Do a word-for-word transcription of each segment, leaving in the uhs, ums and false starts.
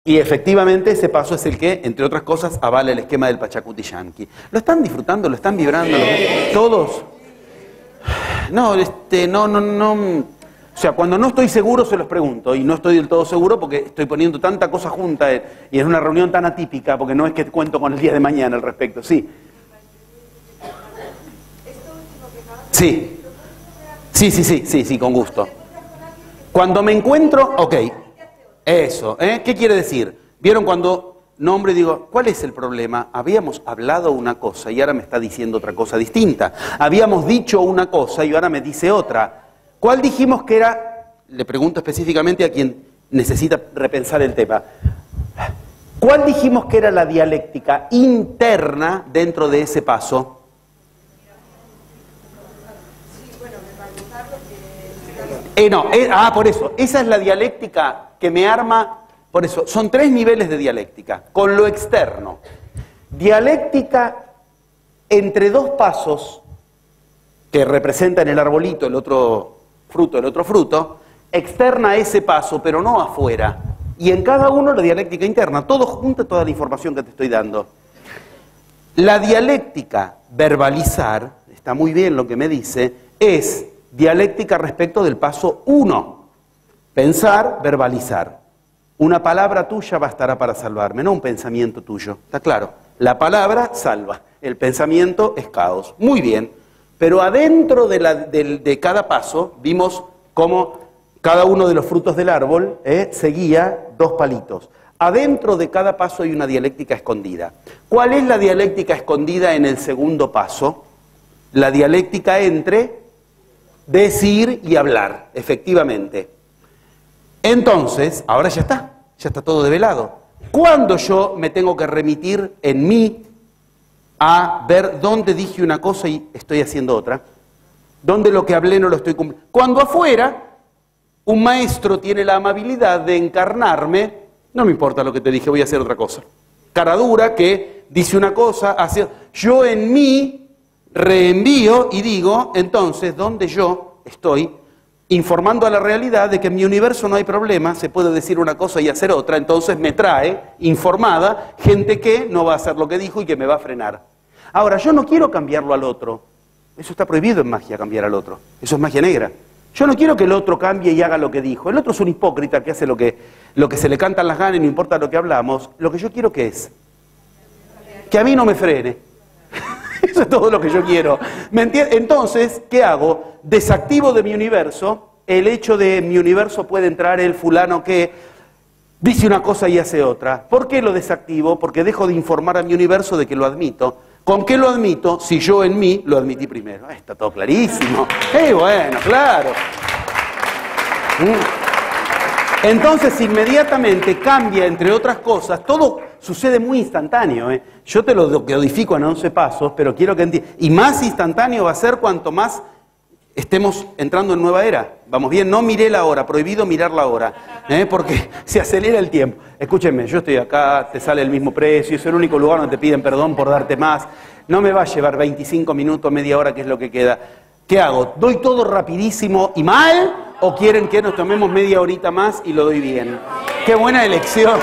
Y efectivamente ese paso es el que, entre otras cosas, avala el esquema del Pachacuti Yankee. ¿Lo están disfrutando? ¿Lo están vibrando? ¿Todos? No, este, no, no, no. O sea, cuando no estoy seguro se los pregunto, y no estoy del todo seguro porque estoy poniendo tanta cosa junta y es una reunión tan atípica, porque no es que cuento con el día de mañana al respecto. Sí. Sí. Sí, sí, sí, sí, sí, con gusto. Cuando me encuentro, ok. Eso, ¿eh? ¿Qué quiere decir? ¿Vieron cuando nombro y digo, ¿cuál es el problema? Habíamos hablado una cosa y ahora me está diciendo otra cosa distinta. Habíamos dicho una cosa y ahora me dice otra. ¿Cuál dijimos que era? Le pregunto específicamente a quien necesita repensar el tema. ¿Cuál dijimos que era la dialéctica interna dentro de ese paso? Eh, no, eh, ah, por eso, esa es la dialéctica que me arma, por eso, son tres niveles de dialéctica, con lo externo. Dialéctica entre dos pasos, que representan el arbolito, el otro fruto, el otro fruto, externa a ese paso, pero no afuera. Y en cada uno la dialéctica interna, todo junto, toda la información que te estoy dando. La dialéctica verbalizar, está muy bien lo que me dice, es dialéctica respecto del paso uno. Pensar, verbalizar. Una palabra tuya bastará para salvarme, no un pensamiento tuyo. ¿Está claro? La palabra salva, el pensamiento es caos. Muy bien, pero adentro de, la, de, de cada paso vimos cómo cada uno de los frutos del árbol eh, seguía dos palitos. Adentro de cada paso hay una dialéctica escondida. ¿Cuál es la dialéctica escondida en el segundo paso? La dialéctica entre decir y hablar, efectivamente. Entonces, ahora ya está, ya está todo develado. ¿Cuándo yo me tengo que remitir en mí a ver dónde dije una cosa y estoy haciendo otra? ¿Dónde lo que hablé no lo estoy cumpliendo? Cuando afuera un maestro tiene la amabilidad de encarnarme, no me importa lo que te dije, voy a hacer otra cosa. Cara dura que dice una cosa, hace... yo en mí reenvío y digo, entonces, ¿dónde yo estoy informando a la realidad de que en mi universo no hay problema, se puede decir una cosa y hacer otra, entonces me trae informada gente que no va a hacer lo que dijo y que me va a frenar. Ahora, yo no quiero cambiarlo al otro, eso está prohibido en magia, cambiar al otro, eso es magia negra. Yo no quiero que el otro cambie y haga lo que dijo, el otro es un hipócrita que hace lo que, lo que se le cantan las ganas y no importa lo que hablamos, lo que yo quiero que es, que a mí no me frene. Eso es todo lo que yo quiero. ¿Me entiendes? Entonces, ¿qué hago? Desactivo de mi universo el hecho de mi universo puede entrar el fulano que dice una cosa y hace otra. ¿Por qué lo desactivo? Porque dejo de informar a mi universo de que lo admito. ¿Con qué lo admito? Si yo en mí lo admití primero. Ah, está todo clarísimo. ¡Eh, bueno, claro! Entonces, inmediatamente cambia, entre otras cosas, todo sucede muy instantáneo. ¿eh? Yo te lo codifico en once pasos, pero quiero que entiendas. Y más instantáneo va a ser cuanto más estemos entrando en nueva era. Vamos bien, no miré la hora, prohibido mirar la hora, ¿eh? porque se acelera el tiempo. Escúchenme, yo estoy acá, te sale el mismo precio, es el único lugar donde te piden perdón por darte más. No me va a llevar veinticinco minutos, media hora, que es lo que queda. ¿Qué hago? ¿Doy todo rapidísimo y mal? ¿O quieren que nos tomemos media horita más y lo doy bien? ¡Qué buena elección!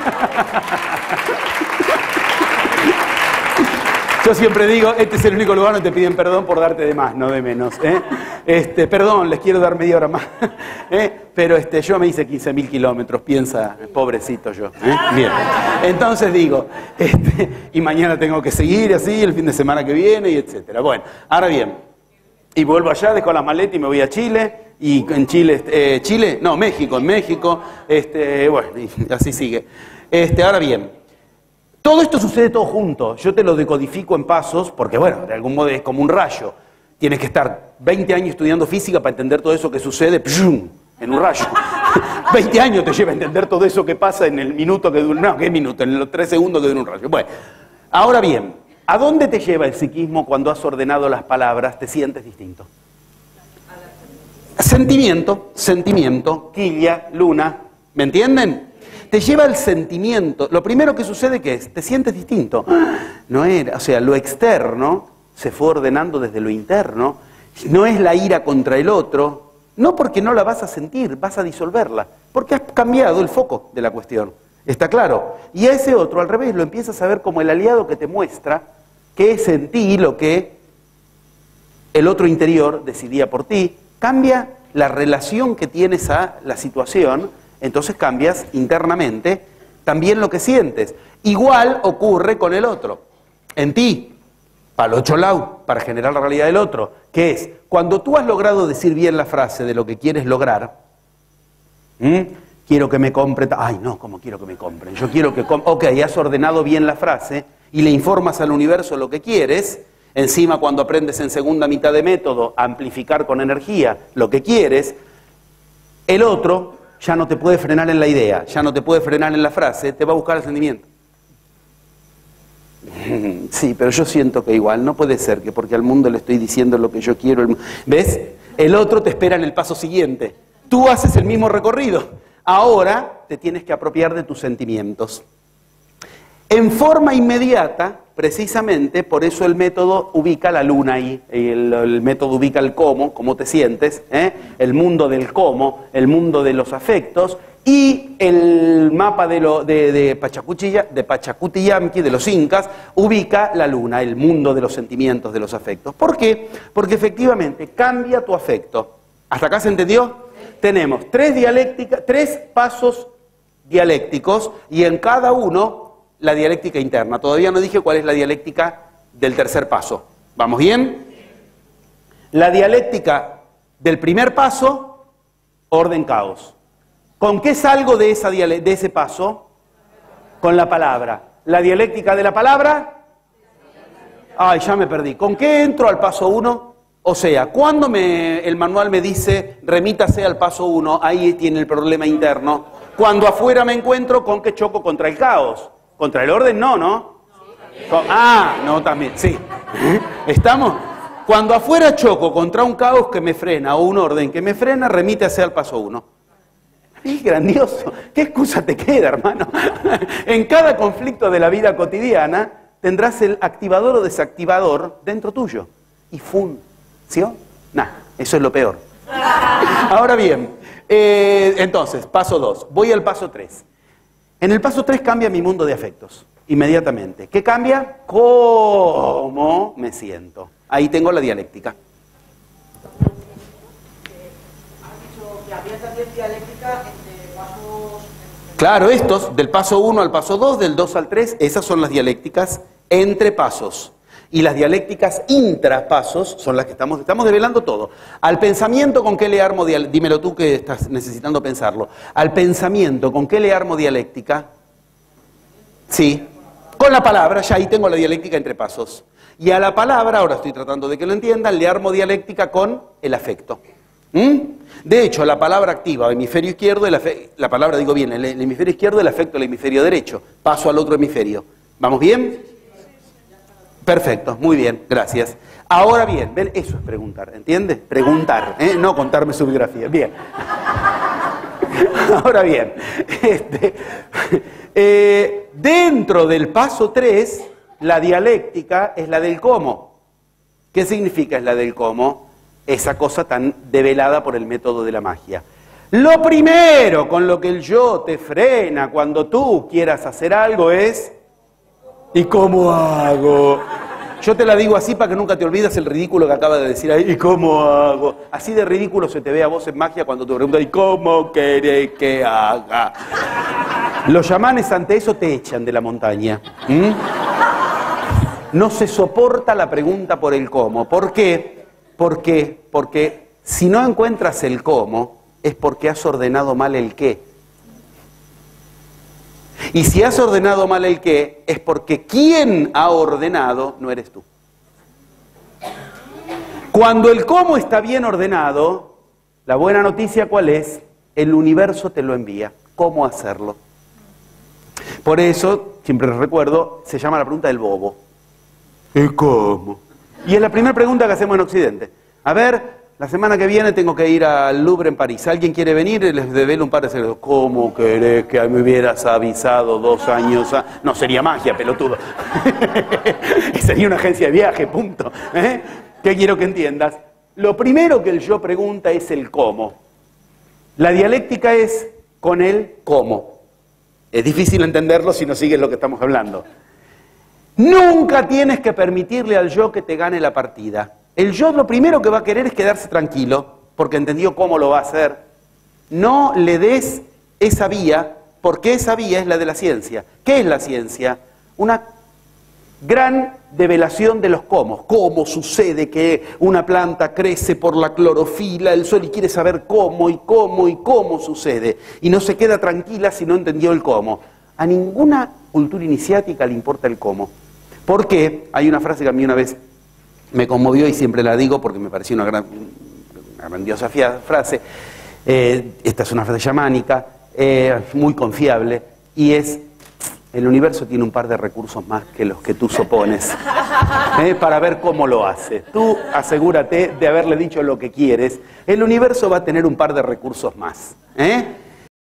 Yo siempre digo, este es el único lugar donde te piden perdón por darte de más, no de menos. ¿eh? Este, perdón, les quiero dar media hora más. ¿eh? Pero este, yo me hice quince mil kilómetros, piensa, pobrecito yo. ¿eh? Bien. Entonces digo, este, y mañana tengo que seguir así, el fin de semana que viene, y etcétera. Bueno, ahora bien, y vuelvo allá, dejo las maletas y me voy a Chile, y en Chile, eh, Chile, no, México, en México, este, bueno, y así sigue. Este, ahora bien, todo esto sucede todo junto, yo te lo decodifico en pasos, porque bueno, de algún modo es como un rayo. Tienes que estar veinte años estudiando física para entender todo eso que sucede ¡pshum! En un rayo. veinte años te lleva a entender todo eso que pasa en el minuto que dura, no, ¿qué minuto? En los tres segundos que dura un rayo. Bueno, ahora bien, ¿a dónde te lleva el psiquismo cuando has ordenado las palabras? Te sientes distinto. Sentimiento, sentimiento, quilla, luna, ¿me entienden? Te lleva el sentimiento. Lo primero que sucede, ¿qué es? Te sientes distinto. No era, o sea, lo externo se fue ordenando desde lo interno. No es la ira contra el otro. No porque no la vas a sentir, vas a disolverla. Porque has cambiado el foco de la cuestión. ¿Está claro? Y a ese otro, al revés, lo empiezas a ver como el aliado que te muestra que es en ti lo que el otro interior decidía por ti. Cambia la relación que tienes a la situación, entonces cambias internamente también lo que sientes. Igual ocurre con el otro. En ti, para el otro lado, para generar la realidad del otro, que es, cuando tú has logrado decir bien la frase de lo que quieres lograr, ¿m? quiero que me compren, ay no, ¿cómo quiero que me compren? Yo quiero que, ok, has ordenado bien la frase y le informas al universo lo que quieres, encima cuando aprendes en segunda mitad de método a amplificar con energía lo que quieres, el otro ya no te puede frenar en la idea, ya no te puede frenar en la frase, te va a buscar el sentimiento. Sí, pero yo siento que igual, no puede ser que porque al mundo le estoy diciendo lo que yo quiero. El... ¿Ves? El otro te espera en el paso siguiente. Tú haces el mismo recorrido. Ahora te tienes que apropiar de tus sentimientos. En forma inmediata, precisamente, por eso el método ubica la luna ahí. El, el método ubica el cómo, cómo te sientes, ¿eh? El mundo del cómo, el mundo de los afectos. Y el mapa de, lo, de, de, Pachacuchilla, de Pachacutiyamqui, de los incas, ubica la luna, el mundo de los sentimientos, de los afectos. ¿Por qué? Porque efectivamente cambia tu afecto. ¿Hasta acá se entendió? Tenemos tres dialécticas, tres pasos dialécticos y en cada uno la dialéctica interna. Todavía no dije cuál es la dialéctica del tercer paso. ¿Vamos bien? La dialéctica del primer paso, orden caos. ¿Con qué salgo de, esa de ese paso? Con la palabra. ¿La dialéctica de la palabra? Ay, ya me perdí. ¿Con qué entro al paso uno? O sea, cuando me, el manual me dice remítase al paso uno, ahí tiene el problema interno. Cuando afuera me encuentro con que choco contra el caos. Contra el orden no, ¿no? Con, ah, no, también, sí. ¿Estamos? Cuando afuera choco contra un caos que me frena o un orden que me frena, remítase al paso uno. Es grandioso. ¿Qué excusa te queda, hermano? En cada conflicto de la vida cotidiana tendrás el activador o desactivador dentro tuyo. Y funciona. Nah, eso es lo peor. Ahora bien, eh, entonces, paso dos. Voy al paso tres. En el paso tres cambia mi mundo de afectos. Inmediatamente. ¿Qué cambia? ¿Cómo me siento? Ahí tengo la dialéctica. Había también dialéctica entre pasos... Claro, estos, del paso uno al paso dos, del dos al tres, esas son las dialécticas entre pasos. Y las dialécticas intrapasos son las que estamos, estamos develando todo. Al pensamiento, ¿con qué le armo dialéctica? Dímelo tú que estás necesitando pensarlo. Al pensamiento, ¿con qué le armo dialéctica? Sí, con la palabra, ya ahí tengo la dialéctica entre pasos. Y a la palabra, ahora estoy tratando de que lo entiendan, le armo dialéctica con el afecto. ¿Mm? De hecho, la palabra activa, hemisferio izquierdo, el la palabra, digo bien, el, el hemisferio izquierdo, el afecto, el hemisferio derecho. Paso al otro hemisferio. ¿Vamos bien? Perfecto, muy bien, gracias. Ahora bien, ven, eso es preguntar, ¿entiendes? Preguntar, ¿eh? No contarme su biografía. Bien. Ahora bien, este, eh, dentro del paso tres, la dialéctica es la del cómo. ¿Qué significa es la del cómo? Esa cosa tan develada por el método de la magia. Lo primero con lo que el yo te frena cuando tú quieras hacer algo es ¿y cómo hago? Yo te la digo así para que nunca te olvides el ridículo que acaba de decir ahí. ¿Y cómo hago? Así de ridículo se te ve a vos en magia cuando te preguntan ¿y cómo querés que haga? Los chamanes ante eso te echan de la montaña. ¿Mm? No se soporta la pregunta por el cómo. ¿Por qué? ¿Por qué? Porque si no encuentras el cómo, es porque has ordenado mal el qué. Y si has ordenado mal el qué, es porque quien ha ordenado no eres tú. Cuando el cómo está bien ordenado, la buena noticia ¿cuál es? El universo te lo envía. ¿Cómo hacerlo? Por eso, siempre les recuerdo, se llama la pregunta del bobo. ¿Y cómo? Y es la primera pregunta que hacemos en Occidente. A ver, la semana que viene tengo que ir al Louvre en París. ¿Alguien quiere venir? Les develo un par de secretos. ¿Cómo querés que me hubieras avisado dos años? A... No, sería magia, pelotudo. Sería una agencia de viaje, punto. ¿Eh? ¿Qué quiero que entiendas? Lo primero que el yo pregunta es el cómo. La dialéctica es con el cómo. Es difícil entenderlo si no sigues lo que estamos hablando. Nunca tienes que permitirle al yo que te gane la partida. El yo lo primero que va a querer es quedarse tranquilo, porque entendió cómo lo va a hacer. No le des esa vía, porque esa vía es la de la ciencia. ¿Qué es la ciencia? Una gran develación de los cómo. ¿Cómo sucede que una planta crece por la clorofila del sol y quiere saber cómo y cómo y cómo sucede? Y no se queda tranquila si no entendió el cómo. A ninguna cultura iniciática le importa el cómo. ¿Por qué? Hay una frase que a mí una vez me conmovió y siempre la digo porque me pareció una, gran, una grandiosa frase. Eh, esta es una frase chamánica, eh, muy confiable, y es: el universo tiene un par de recursos más que los que tú supones, ¿eh? Para ver cómo lo hace. Tú asegúrate de haberle dicho lo que quieres, el universo va a tener un par de recursos más, ¿eh?